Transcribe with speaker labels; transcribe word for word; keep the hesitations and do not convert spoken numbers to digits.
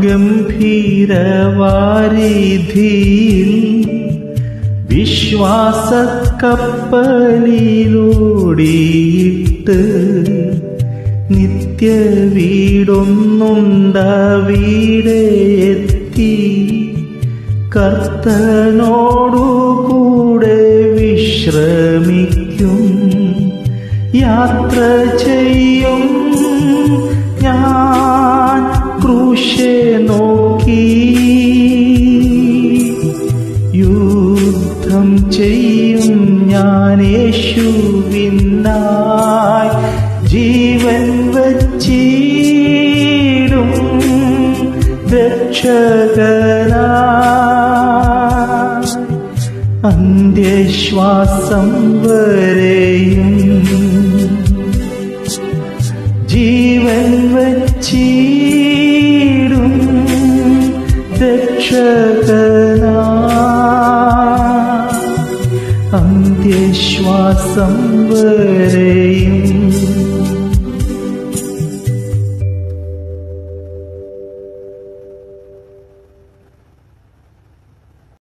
Speaker 1: ഗംഭീരവാരിധിയിൽ വിശ്വാസക്കപ്പലിലോടിയിട്ട് നിത്യ വീടൊന്നുണ്ടവിടെ എത്തി കർത്തനോടുകൂടെ വിശ്രമിക്കും. യാത്ര ചെയ്യും ഞാൻ ക്രൂശെ നോക്കി, യുദ്ധം ചെയ്യും ഞാൻ യേശുവിനായി, ജീവൻ വച്ചിടും രക്ഷകനായി. അന്ത്യശ്വാസം വരെയും ജീവൻ വച്ചിടും രക്ഷകനായി. അന്ത്യശ്വാസം വരെയും